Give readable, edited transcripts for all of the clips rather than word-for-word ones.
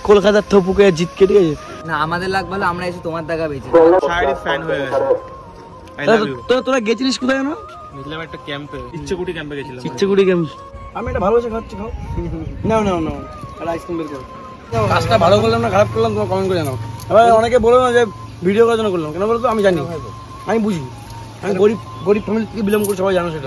কলকাতার থপুকে জিতকে, ঠিক আছে না আমাদের লাগ ভালো, আমরা এসে তোমার দেখা পেয়েছি। শাহরির ফ্যান হয়ে গেছে। তোরা গেছিলিস কোথায় না? গেছিলাম একটা ক্যাম্পে, ইচ্ছেকুটি ক্যাম্পে গেছিলাম। ইচ্ছেকুটি ক্যাম্প। আমি এটা ভালোবাসে খাচ্ছি, খাও। নাও নাও নাও, আর আইসক্রিম বের করো। কাজটা ভালো করলাম না খারাপ করলাম তোমার কমেন্ট করে জানাও। এবার অনেকে বলো না যে ভিডিও করার জন্য করলাম, কেন বলো তো? আমি জানি, আমি বুঝি, আমি গরিব গরিব ফ্যামিলি থেকে বিলং করি, সবাই জানো সেটা।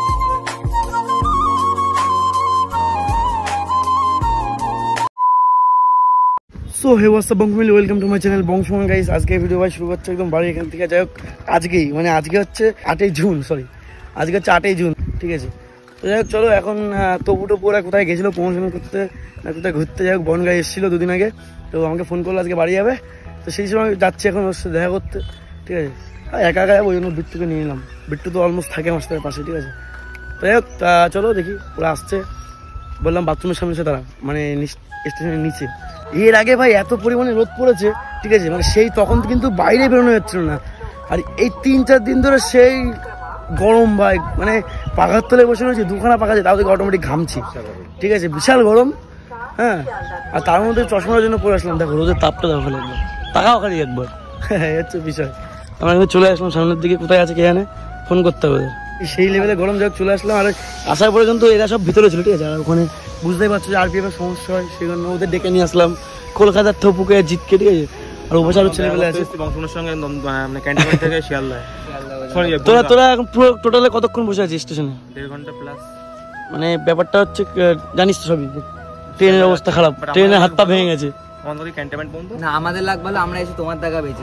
সো হে হোয়াটস আপ বংশমিল, ওয়েলকাম টু মাই চ্যানেল বংশমান গাইস। আজকে ভিডিও ভাই শুরু করছে একদম বাড়ি এখান থেকে। যাই হোক আজকেই মানে আজকে হচ্ছে 8ই জুন, সরি আজকে হচ্ছে 8ই জুন, ঠিক আছে। তো যাই হোক চলো এখন তবু ওরা কোথায় গেছিলো প্রমোশন করতে না কোথায় ঘুরতে, যাই হোক বনগাঁ এসেছিলো দুদিন আগে, তো আমাকে ফোন করলো আজকে বাড়ি যাবে, তো সেই সময় যাচ্ছি এখন ওর সাথে দেখা করতে, ঠিক আছে। একা একা যাবো, ওই জন্য বিট্টুকে নিয়ে নিলাম। বিট্টু তো অলমোস্ট থাকে আমার সাথে পাশে, ঠিক আছে। তো যাই হোক চলো দেখি ওরা আসছে। বললাম বাথরুমের সামনে সে তারা মানে স্টেশনের নিচে। এর আগে ভাই এত পরিমাণে রোদ পড়েছে, ঠিক আছে, মানে সেই তখন কিন্তু বাইরে বেরোনো যাচ্ছিল না। আর এই 3-4 দিন ধরে সেই গরম ভাই, মানে পাখার তলে বসে রয়েছে, দুখানা পাখা আছে, তাও থেকে অটোমেটিক ঘামছি, ঠিক আছে, বিশাল গরম। হ্যাঁ, আর তার মধ্যে চশমার জন্য পরে আসলাম। দেখো রোদের তাপটা দেখো লাগলো, তাকাও খালি একবার, হ্যাঁ হচ্ছে বিষয়। আমরা চলে আসলাম সামনের দিকে, কোথায় আছে কে জানে, ফোন করতে হবে। সেই লেভেলে গরম যাক চলে আসলাম। আর আসার পরে কিন্তু এরা সব ভিতরে ছিল, ঠিক আছে। আর ওখানে বুঝতেই পারছো যে আরপিএফ এর সমস্যা হয়, সেই জন্য ওদের ডেকে নিয়ে আসলাম, কলকাতার থপুকে জিতকে, ঠিক আছে। আর ওপাশে ছেলেগুলো আছে বংশমের সঙ্গে মানে ক্যান্টিন থেকে শিয়ালদায়। তোরা এখন পুরো টোটালে কতক্ষণ বসে আছিস স্টেশনে? 1.5 ঘন্টা প্লাস। মানে ব্যাপারটা হচ্ছে জানিস তো সবই, ট্রেনের অবস্থা খারাপ, ট্রেনের হাত পা ভেঙে গেছে। না আমাদের লাগ ভালো, আমরা এসে তোমার দেখা পেয়েছি।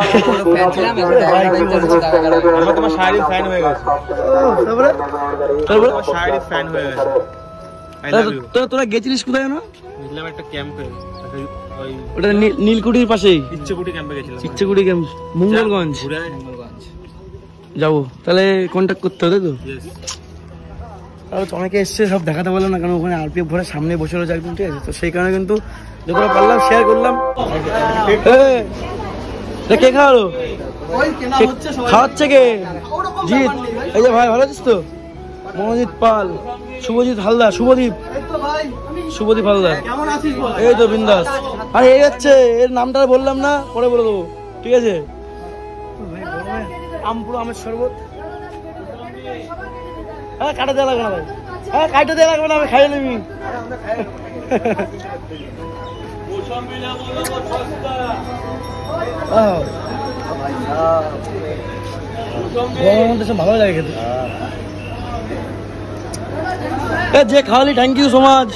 আমরা তোমার শাহরির ফ্যান হয়ে গেছি। তারপরে শাহরির ফ্যান হয়ে গেছে। তোরা গেছিলিস কোথায় না? গেছিলাম একটা ক্যাম্পে, ওটা নীলকুঠির পাশেই ইচ্ছেকুটি ক্যাম্পে গেছিলাম। ইচ্ছেকুটি ক্যাম্প, মঙ্গলগঞ্জ যাবো, তাহলে কন্ট্যাক্ট করতে হবে তো। আর অনেকে এসছে, সব দেখাতে পারলাম না কারণ ওখানে আরপিএফ ঘরের সামনে বসে রয়েছে একদম, ঠিক আছে। তো সেই কারণে কিন্তু যতটা পারলাম শেয়ার করলাম। কে খাওয়ালো? খাওয়াচ্ছে কে? জিৎ, এই যে ভাই ভালো আছিস তো? মনোজিৎ পাল, শুভজিৎ হালদার, শুভদীপ হালদার, এই তো বিন্দাস। আর এই হচ্ছে এর নামটা বললাম না, পরে বলে দেবো, ঠিক আছে। আমপুর আমের শরবত, হ্যাঁ কাটা দেওয়া লাগবে না ভাই, হ্যাঁ কাটা দেওয়া লাগবে না, আমি খাইয়ে নিবি। ভালো লাগে খেতে। যে খাওয়ালি থ্যাংক ইউ সো মাচ।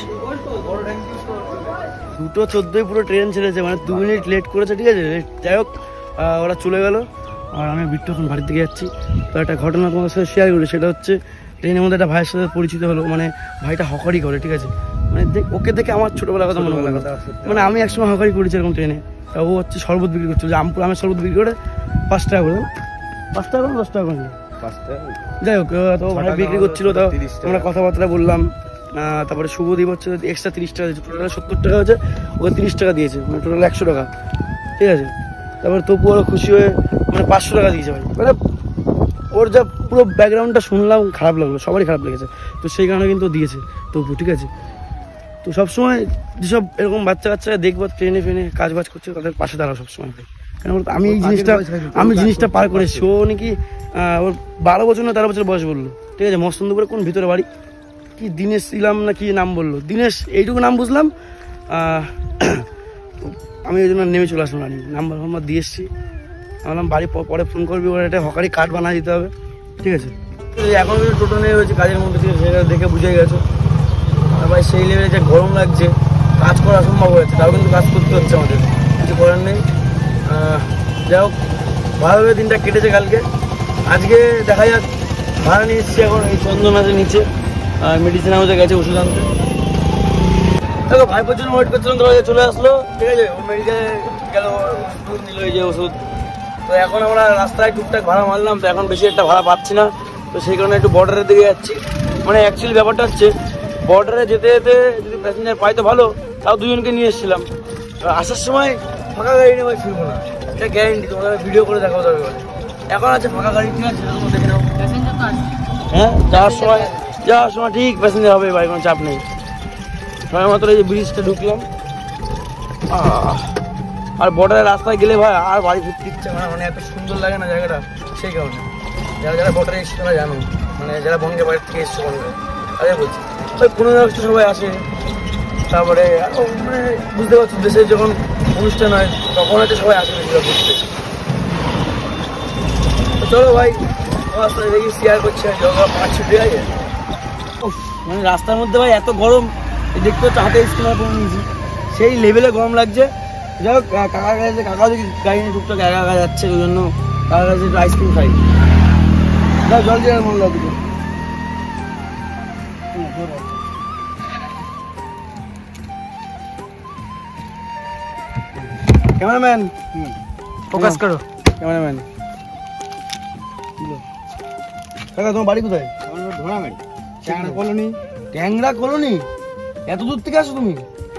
2:14 পুরো ট্রেন ছেড়েছে, মানে 2 মিনিট লেট করেছে, ঠিক আছে। যাই হোক ওরা চলে গেল, আর আমি বিট্টু এখন বাড়ির দিকে যাচ্ছি। তো একটা ঘটনা তোমার সাথে শেয়ার করি, সেটা হচ্ছে ট্রেনের মধ্যে একটা ভাইয়ের সাথে পরিচিত হলো, মানে ভাইটা হকারি করে, ঠিক আছে। মানে ওকে দেখে আমার ছোটোবেলার কথা মনে হলো, মানে আমি একসময় হকারি করেছি এরকম ট্রেনে। ও হচ্ছে শরবত বিক্রি করছিল, যে আমপুর আমের শরবত বিক্রি করে 5 টাকা করে, 5 টাকা করে 10 টাকা করে, যাই হোক তো ভাই বিক্রি করছিল। তো আমরা কথাবার্তা বললাম, তারপরে শুভদীপ হচ্ছে এক্সট্রা 30 টাকা দিয়েছে, টোটাল 70 টাকা হয়েছে, ওকে 30 টাকা দিয়েছে, মানে টোটাল 100 টাকা, ঠিক আছে। তারপরে তবু ওরা খুশি হয়ে মানে 500 টাকা দিয়েছে ভাই। মানে ওর যা পুরো ব্যাকগ্রাউন্ডটা শুনলাম খারাপ লাগলো, সবারই খারাপ লেগেছে, তো সেই কারণে কিন্তু দিয়েছে তবু, ঠিক আছে। তো সবসময় যেসব এরকম বাচ্চা কাচ্চারা দেখবো ট্রেনে ফ্রেনে কাজ বাজ করছে, তাদের পাশে দাঁড়াও সবসময়। কেন বলতো আমি এই জিনিসটা পার করেছি। ও নাকি ওর 12 বছর না 13 বছর বয়স বললো, ঠিক আছে। মস্তন্দপুরে কোন ভিতরে বাড়ি, কি দীনেশ ইলাম না কি নাম বললো, দীনেশ এইটুকু নাম বুঝলাম। আমি ওই জন্য নেমে চলে আসলাম, নাম্বার দিয়ে এসছি। বললাম বাড়ি পরে ফোন করবি, ওরা একটা হকারি কার্ড বানিয়ে দিতে হবে, ঠিক আছে। এখন টোটো নিয়ে হয়েছে কাজের মধ্যে, ঠিক আছে, সেটা দেখে বুঝে গেছো। আর ভাই সেই লেভেলে যে গরম লাগছে, কাজ করা সম্ভব হয়েছে, তাও কিন্তু কাজ করতে হচ্ছে আমাদের, কিছু করার নেই। যাই হোক ভালোভাবে দিনটা কেটেছে কালকে। আজকে দেখা যাক ভাড়া নিয়ে এসেছি এখন এই চন্দনাথের নিচে, মেডিসিন হাউসে গেছে ওষুধ আনতে। দেখো ভাইপোর জন্য ওয়েট করছিলাম, তো চলে আসলো, ঠিক আছে। ও মেডিকেলে গেল, ওষুধ নিল, এই যে ওষুধ। তো এখন আমরা রাস্তায় টুকটাক ভাড়া মারলাম, তো এখন বেশি একটা ভাড়া পাচ্ছি না, তো সেই কারণে একটু বর্ডারের দিকে যাচ্ছি। মানে অ্যাকচুয়ালি ব্যাপারটা হচ্ছে বর্ডারে যেতে যেতে যদি প্যাসেঞ্জার পাই তো ভালো, তাও 2 জনকে নিয়ে এসেছিলাম। আসার সময় ফাঁকা গাড়ি নিয়ে ভাই ফিরবো না, এটা গ্যারেন্টি, তোমাদের ভিডিও করে দেখাবো দরকার। এখন আছে ফাঁকা গাড়ি, ঠিক আছে, দেখে নাও। হ্যাঁ যাওয়ার সময় ঠিক প্যাসেঞ্জার হবে ভাই, কোনো চাপ নেই। সময় মাত্র এই যে ব্রিজটা ঢুকলাম, আর বর্ডারের রাস্তায় গেলে ভাই আর বাড়ি ঘুরতে ইচ্ছে হয়, মানে এত সুন্দর লাগে না জায়গাটা, সেই কারণে। যারা যারা বর্ডারে এসছে তারা জানো, মানে যারা বনগে বাড়ির থেকে এসছে বনগে তাদের বলছি, ওই 15 আগস্টে সবাই আসে। তারপরে মানে বুঝতে পারছো দেশের যখন অনুষ্ঠান হয় তখন হয়তো সবাই আসে বেশিরভাগ ঘুরতে। তো চলো ভাই, আমার সাথে দেখি শেয়ার করছে যোগা 5 ছুটি আছে। মানে রাস্তার মধ্যে ভাই এত গরম, দেখতে হচ্ছে হাতে স্কুলার করে নিয়েছি, সেই লেভেলে গরম লাগছে। যাই হোক, কাকার কাছে কাকাও দেখি গাড়ি নিয়ে টুকটাক একা একা যাচ্ছে, ওই জন্য কাকার কাছে একটু আইসক্রিম খাই। যাও জল দিয়ে মনে লাগবে। ক্যামেরাম্যান ফোকাস করো। ক্যামেরাম্যান কাকা তোমার বাড়ি কোথায়? ধরামারি ট্যাংরা কলোনি। ট্যাংরা কলোনি? এত দূর থেকে আসো তুমি?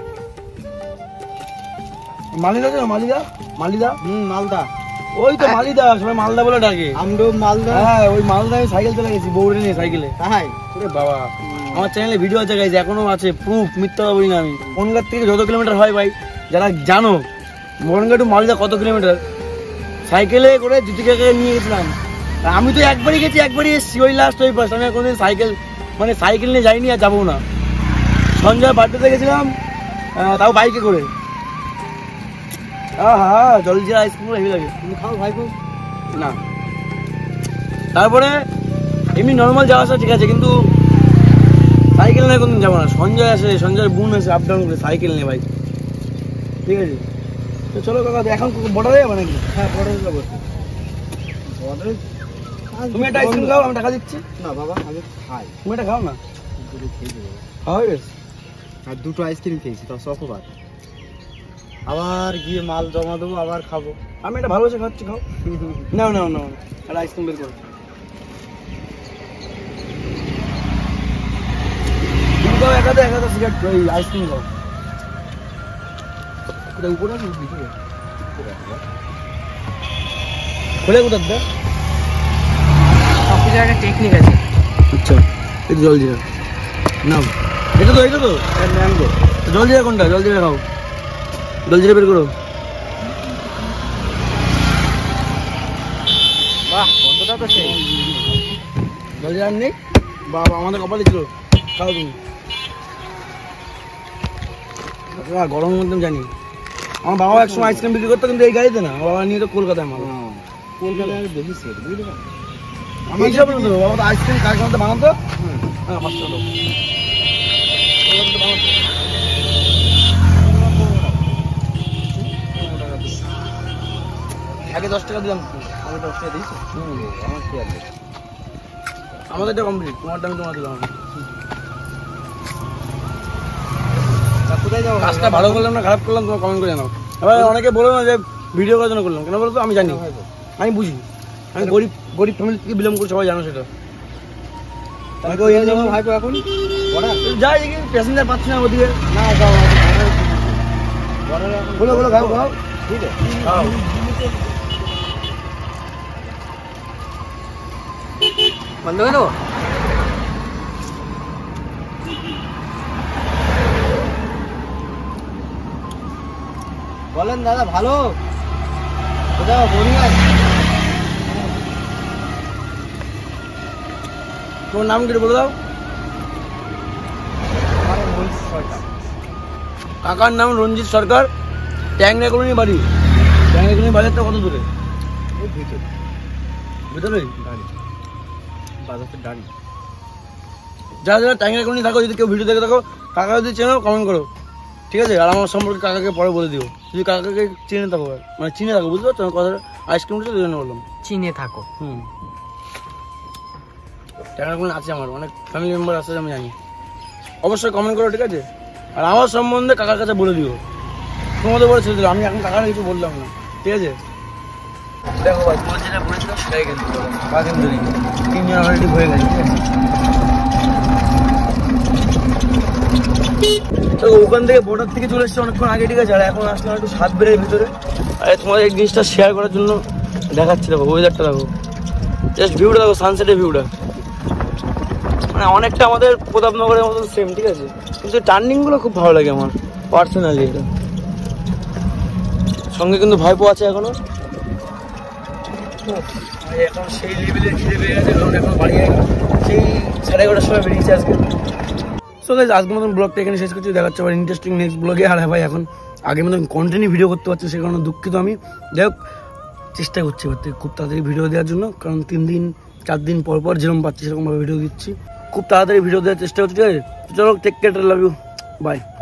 মালিদা জানো? মালিদা মালিদা মালদা। ওই তো মালিদা, সবাই মালদা বলে ডাকে। আমরাও মালদা। হ্যাঁ, ওই মালদা আমি সাইকেল চলে গেছি, বউরে নিয়ে সাইকেলে। তাই? ওরে বাবা, আমার চ্যানেলে ভিডিও আছে গাইজ, এখনো আছে, প্রুফ, মিথ্যা বলি না আমি। বনগাঁ থেকে যত কিলোমিটার হয় ভাই, যারা জানো বনগাঁ টু মালদা কত কিলোমিটার, সাইকেলে করে জুতিকাকে নিয়ে গেছিলাম। আর আমি তো একবারই গেছি, একবারই এসেছি, ওই লাস্ট, ওই ফার্স্ট। আমি কোনোদিন সাইকেল মানে সাইকেল নিয়ে যাইনি আর যাবো না। সঞ্জয় বার্থডেতে গেছিলাম, তাও বাইকে করে। হ্যাঁ, জলজিরা আইসক্রিম হেভি লাগে। তুমি খাও ভাই? না, তারপরে এমনি নর্মাল যাওয়া আসা ঠিক আছে, কিন্তু সাইকেল নিয়ে কোনদিন যাবো না। সঞ্জয় আসে, সঞ্জয়ের বোন আসে, আপ ডাউন করে, সাইকেল নিয়ে ভাই, ঠিক আছে। তো চলো কাকা, এখন বর্ডারে যাবে নাকি? হ্যাঁ, বর্ডারে যাবো। বর্ডারে তুমি একটা আইসক্রিম খাও, আমি টাকা দিচ্ছি। না বাবা, আমি খাই। তুমি একটা খাও না, দুটো খেয়ে দেবো। খাওয়া হয়ে গেছে। আর দুটো আইসক্রিম খেয়েছি, তাও শখবার। আবার গিয়ে মাল জমা দেবো, আবার খাবো। আমি একটা ভালোবাসা খাচ্ছি, খাও। নাও নাও নাও, একটা আইসক্রিম বের করো। তুমি খাও একাদা সিগারেট, ওই আইসক্রিম খাও। কোথায় উপরে আছে ভিতরে? খোলে কোথার দা? সব একটা টেকনিক আছে। আচ্ছা, এই জল জিরা নাও। এটা তো ম্যাঙ্গো। জল জিরা কোনটা? জল জিরা খাও, জল জিরা বের করো। বাহ, গন্ধটা তো সেই। জল জিরা নেই বাবা, আমাদের কপালে ছিল। খাও তুমি। গরমের মধ্যে জানি, আমার বাবা একসময় আইসক্রিম বিক্রি করতো, কিন্তু এই গাড়িতে না। আমার বাবা নিয়ে তো কলকাতায় মাল। কলকাতায় বেশি সেট, বুঝলি? আমার হিসাব বলতো, বাবা তো আইসক্রিম কারখানাতে বানাতো। হ্যাঁ, 5 টাকা। আগে 10 টাকা দিলাম, আমি 10 টাকা দিয়েছি। আমার কি আছে? আমাদেরটা কমপ্লিট, তোমারটা আমি তোমার দিলাম। কোথায় যাবো? কাজটা ভালো করলাম না খারাপ করলাম, তোমার কমেন্ট করে জানাও। এবার অনেকে বলো না যে ভিডিও করার জন্য করলাম, কেন বলতো? আমি জানি, আমি বুঝি, আমি গরিব ফ্যামিলি থেকে বিলং করি, সবাই জানো সেটা। ভাইপো এখন যাই দেখি প্যাসেঞ্জার পাচ্ছি না ওদিকে। না যাও, বলো বলো, খাও খাও, ঠিক আছে। খাও। বন্ধ করে দেবো? বলেন দাদা, ভালো? কোথাও বোরিং আছে? তোমার নাম কি বলে দাও? কাকার নাম রঞ্জিত সরকার, ট্যাংরা কলোনি বাড়ি। ট্যাংরা কলোনি বাজারটা কত দূরে? ভিতরে বাজারের ডানি। যারা যারা ট্যাংরা কলোনি থাকো, যদি কেউ ভিডিও দেখে থাকো, কাকা যদি চেনো কমেন্ট করো, ঠিক আছে? আর আমার সম্পর্কে কাকাকে পরে বলে দিও, যদি কাকাকে চিনে থাকো, মানে চিনে থাকো, বুঝতে পারছো কথাটা? আইসক্রিমটা ওই জন্য বললাম। চিনে থাকো। ট্যাংরা কলোনি আছে আমার, অনেক ফ্যামিলি মেম্বার আছে, আমি জানি। অবশ্যই কমেন্ট করো, ঠিক আছে? আর আমার সম্বন্ধে কাকার কাছে বলে দিও, তোমাদের বলে ছেড়ে দিল, আমি এখন কাকার কিছু বললাম না, ঠিক আছে? দেখো ভাই, তোমার যেটা বলেছিলাম সেটাই কিন্তু বাগান ধরি 3 জন অলরেডি হয়ে গেছে, ঠিক আছে? তো ওখান থেকে বর্ডার থেকে চলে এসছে অনেকক্ষণ আগে, ঠিক আছে? আর এখন আসলাম একটু সাতবেড়ের ভিতরে। আর তোমাদের এই জিনিসটা শেয়ার করার জন্য দেখাচ্ছি। দেখো ওয়েদারটা, দেখো জাস্ট ভিউটা, দেখো সানসেটের ভিউটা, মানে অনেকটা আমাদের প্রতাপনগরের মতন সেম, ঠিক আছে? কিন্তু টার্নিংগুলো খুব ভালো লাগে আমার পার্সোনালি। এটা সঙ্গে কিন্তু ভাইপো আছে এখনো। এখন সেই লেভেলের খিদে পেয়ে গেছে, কারণ এখন বাড়ি সেই 11:30টার সময় বেরিয়েছে আজকে। সো গাইস আজকের মতন ব্লগটা এখানে শেষ করছি, দেখাচ্ছে আবার ইন্টারেস্টিং নেক্সট ব্লগে। আর ভাই এখন আগের মতন কন্টিনিউ ভিডিও করতে পারছি, সে কারণে দুঃখিত আমি। যাই হোক চেষ্টা করছি এবার থেকে খুব তাড়াতাড়ি ভিডিও দেওয়ার জন্য, কারণ 3 দিন 4 দিন পর পর যেরকম পাচ্ছি সেরকমভাবে ভিডিও দিচ্ছি। খুব তাড়াতাড়ি ভিডিও দেওয়ার চেষ্টা করছি, ঠিক আছে? চলো take care, love you, by.